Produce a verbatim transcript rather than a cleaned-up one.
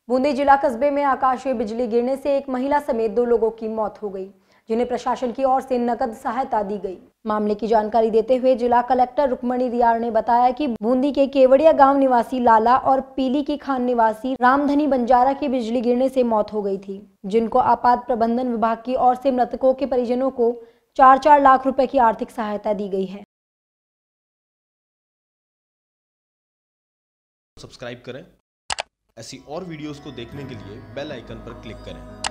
बूंदी जिला कस्बे में आकाशीय बिजली गिरने से एक महिला समेत दो लोगों की मौत हो गई, जिन्हें प्रशासन की ओर से नकद सहायता दी गई। मामले की जानकारी देते हुए जिला कलेक्टर रुक्मणी रियार ने बताया कि बूंदी के केवड़िया गांव निवासी लाला और पीली की खान निवासी रामधनी बंजारा की बिजली गिरने से मौत हो गई थी, जिनको आपात प्रबंधन विभाग की ओर से मृतकों के परिजनों को चार चार लाख रुपए की आर्थिक सहायता दी गई है। सब्सक्राइब करें। ऐसी और वीडियोस को देखने के लिए बेल आइकन पर क्लिक करें।